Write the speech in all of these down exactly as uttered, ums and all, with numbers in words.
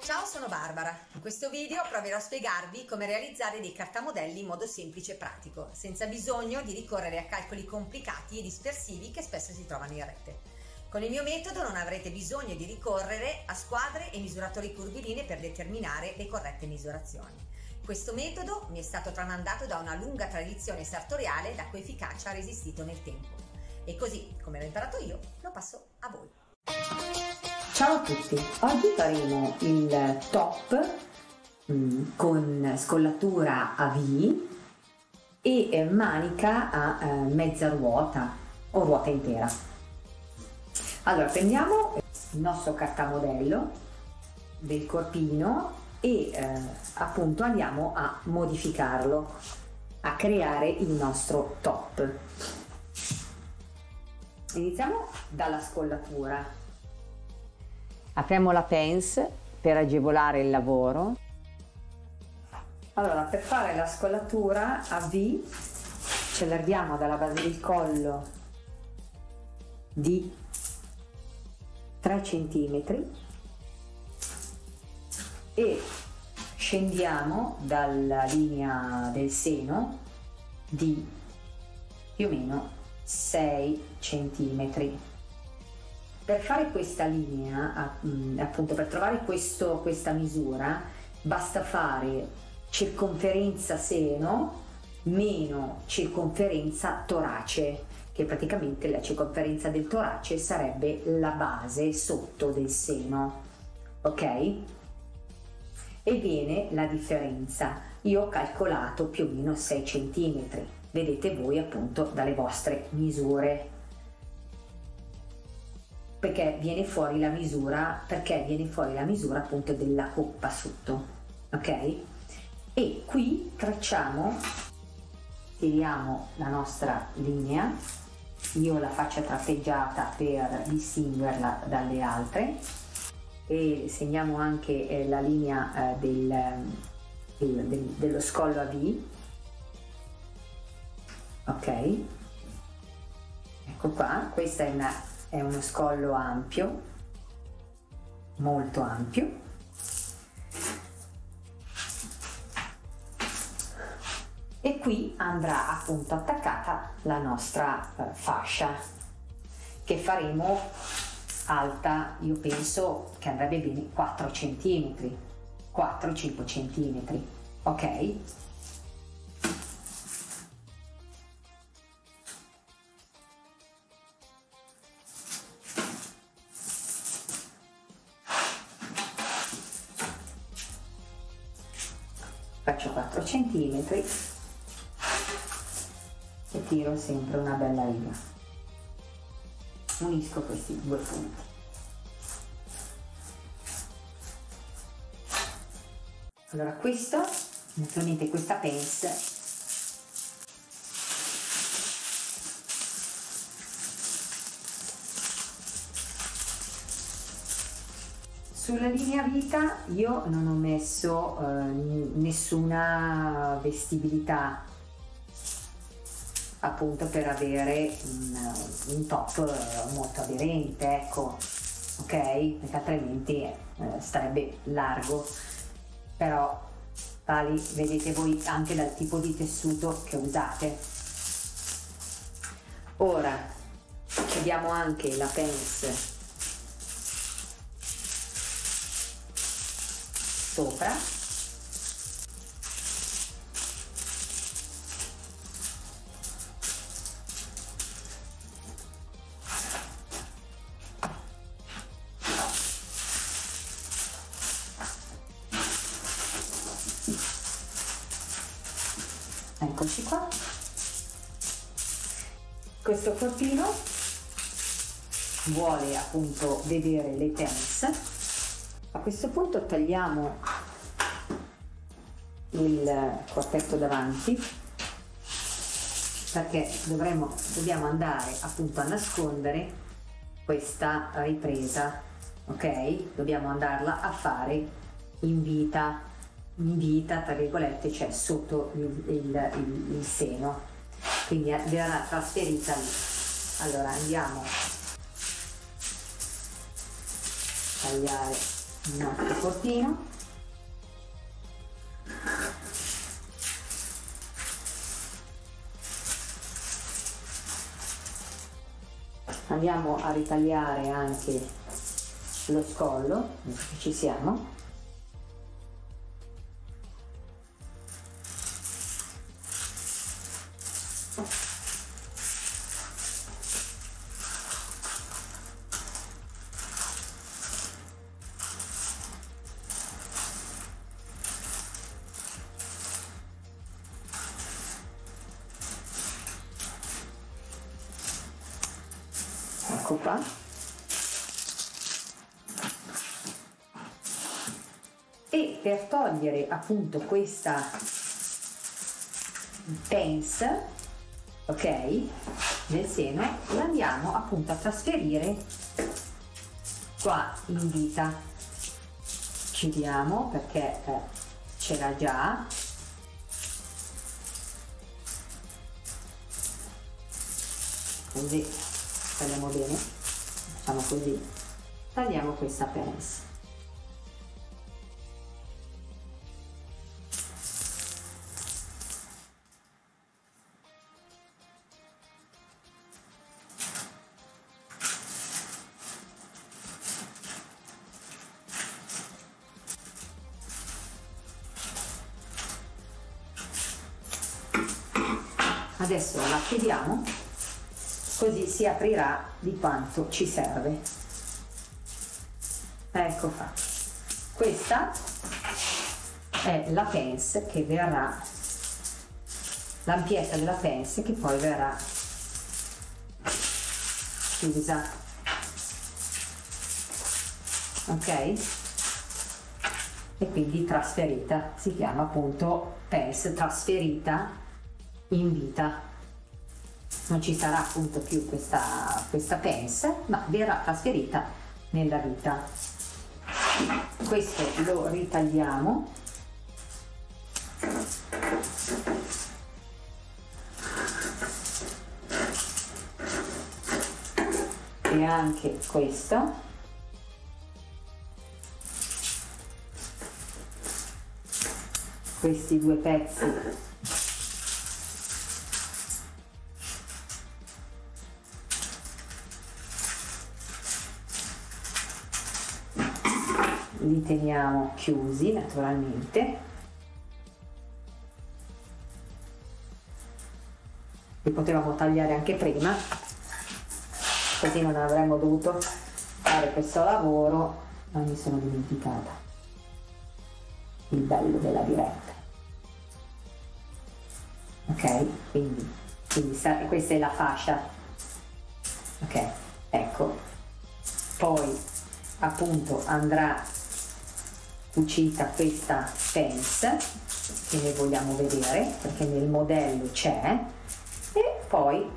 Ciao, sono Barbara. In questo video proverò a spiegarvi come realizzare dei cartamodelli in modo semplice e pratico, senza bisogno di ricorrere a calcoli complicati e dispersivi che spesso si trovano in rete. Con il mio metodo non avrete bisogno di ricorrere a squadre e misuratori curvilinei per determinare le corrette misurazioni. Questo metodo mi è stato tramandato da una lunga tradizione sartoriale la cui efficacia ha resistito nel tempo. E così, come l'ho imparato io, lo passo a voi. Ciao a tutti, oggi faremo il top mh, con scollatura a V e manica a eh, mezza ruota o ruota intera. Allora prendiamo il nostro cartamodello del corpino e eh, appunto andiamo a modificarlo, a creare il nostro top. Iniziamo dalla scollatura. Apriamo la pens per agevolare il lavoro. Allora, per fare la scollatura a V ci allarghiamo dalla base del collo di tre centimetri e scendiamo dalla linea del seno di più o meno sei centimetri. Per fare questa linea, appunto per trovare questo, questa misura, basta fare circonferenza seno meno circonferenza torace, che praticamente la circonferenza del torace sarebbe la base sotto del seno, ok? E viene la differenza. Io ho calcolato più o meno sei centimetri, vedete voi appunto dalle vostre misure. Perché viene fuori la misura, perché viene fuori la misura appunto della coppa sotto, ok? E qui tracciamo, tiriamo la nostra linea, io la faccio trapeggiata per distinguerla dalle altre e segniamo anche eh, la linea eh, del, del, del, dello scollo a V, ok? Ecco qua, questa è una è uno scollo ampio, molto ampio, e qui andrà appunto attaccata la nostra eh, fascia che faremo alta, io penso che andrebbe bene quattro centimetri, quattro cinque centimetri, ok? Faccio quattro centimetri e tiro sempre una bella riga, unisco questi due punti. Allora questo, naturalmente questa pens sulla linea vita io non ho messo eh, nessuna vestibilità, appunto per avere un, un top molto aderente, ecco, ok? Perché altrimenti eh, starebbe largo, però tali vedete voi anche dal tipo di tessuto che usate. Ora abbiamo anche la pens sopra, eccoci qua. Questo corpino vuole appunto vedere le pens. A questo punto tagliamo il corpetto davanti perché dovremo, dobbiamo andare appunto a nascondere questa ripresa, ok? Dobbiamo andarla a fare in vita, in vita tra virgolette, cioè sotto il, il, il, il seno, quindi verrà trasferita lì. Allora andiamo a tagliare il nostro cortino. Andiamo a ritagliare anche lo scollo, visto che ci siamo. Ecco qua. E per togliere appunto questa pens, ok, del seno, la andiamo appunto a trasferire qua in vita. Chiudiamo perché eh, c'era già. Così tagliamo bene, facciamo così, tagliamo questa pens. Adesso la chiudiamo, così si aprirà di quanto ci serve. Ecco fatto. Questa è la pens che verrà, l'ampiezza della pens che poi verrà chiusa. Ok? E quindi trasferita, si chiama appunto pens trasferita in vita. Non ci sarà appunto più questa, questa pens, ma verrà trasferita nella vita. Questo lo ritagliamo. E anche questo. Questi due pezzi li teniamo chiusi naturalmente. Li potevamo tagliare anche prima, così non avremmo dovuto fare questo lavoro, ma mi sono dimenticata il bello della diretta. Ok, quindi, quindi questa è la fascia. Ok, ecco, poi appunto andrà cucita questa pens che ne vogliamo vedere perché nel modello c'è, e poi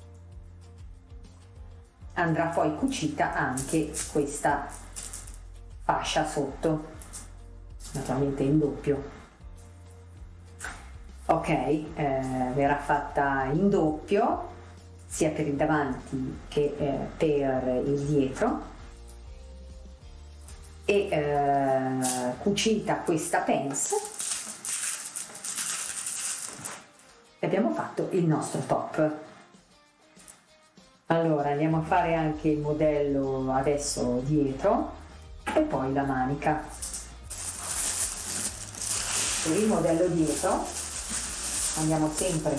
andrà poi cucita anche questa fascia sotto, naturalmente in doppio. Ok, eh, verrà fatta in doppio sia per il davanti che eh, per il dietro. E eh, cucita questa pens e abbiamo fatto il nostro top. Allora andiamo a fare anche il modello adesso dietro e poi la manica. Per il modello dietro andiamo sempre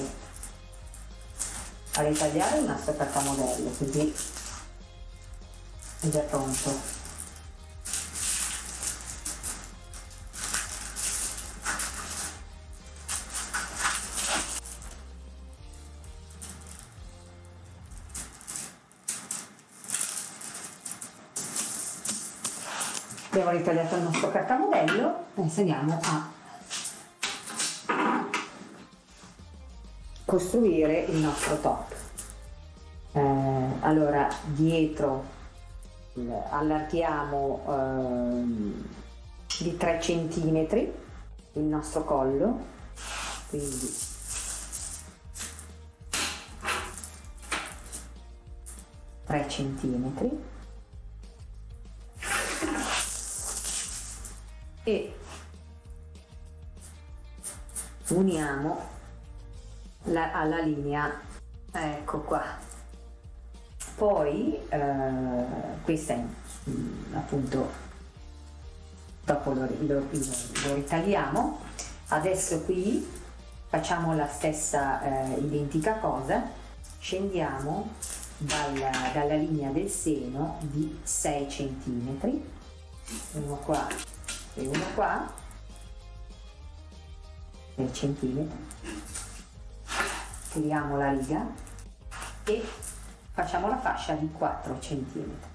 a ritagliare il nostro cartamodello, così è già pronto. Abbiamo ritagliato il nostro cartamodello e adesso andiamo a costruire il nostro top. Eh, allora dietro allarghiamo eh, di tre centimetri il nostro collo, quindi tre centimetri. e uniamo la, alla linea, ecco qua. Poi eh, questa è mh, appunto, dopo lo, lo, lo ritagliamo. Adesso qui facciamo la stessa eh, identica cosa, scendiamo dalla, dalla linea del seno di sei centimetri, uno qua e uno qua, sei centimetri, tiriamo la riga e facciamo la fascia di quattro centimetri.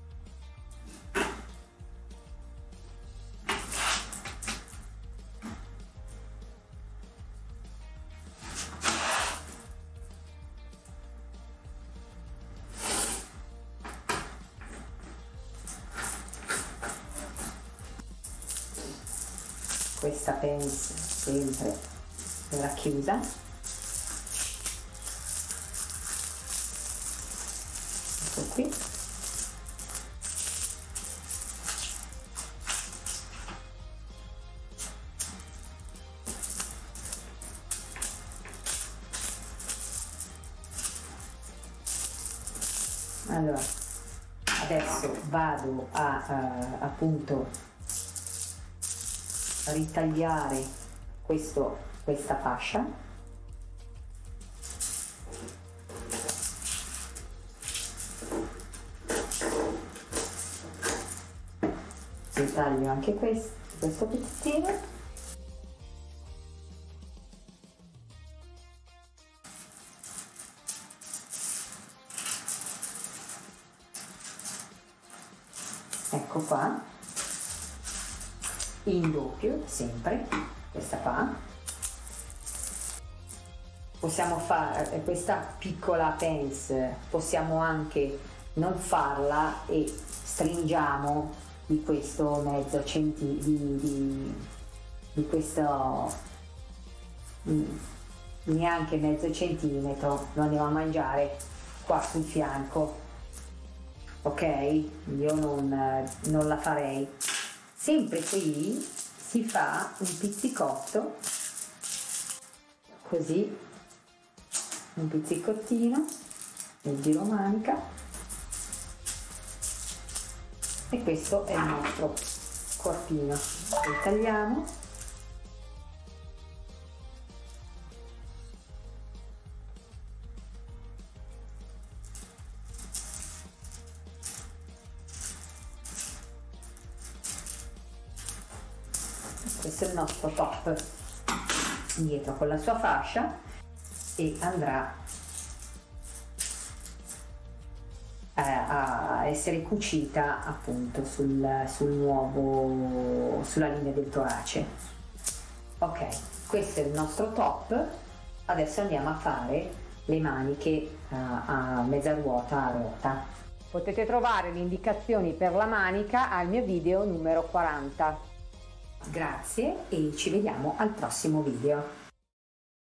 Questa pensi sempre verrà chiusa. Ecco qui. Allora, adesso vado a uh, appunto ritagliare questo, questa fascia, ritaglio anche questo, questo pezzettino, ecco qua, in doppio sempre, questa qua. Possiamo fare questa piccola pince, possiamo anche non farla e stringiamo di questo mezzo centimetro, di, di, di questo mm, neanche mezzo centimetro, lo andiamo a mangiare qua sul fianco, ok? Io non, non la farei. Sempre qui si fa un pizzicotto, così, un pizzicottino, il giro manica, e questo è il nostro corpino. Lo tagliamo. Questo è il nostro top dietro con la sua fascia e andrà a essere cucita appunto sul, sul nuovo, sulla linea del torace. Ok, questo è il nostro top. Adesso andiamo a fare le maniche a, a mezza ruota, a rota. Potete trovare le indicazioni per la manica al mio video numero quaranta. Grazie e ci vediamo al prossimo video.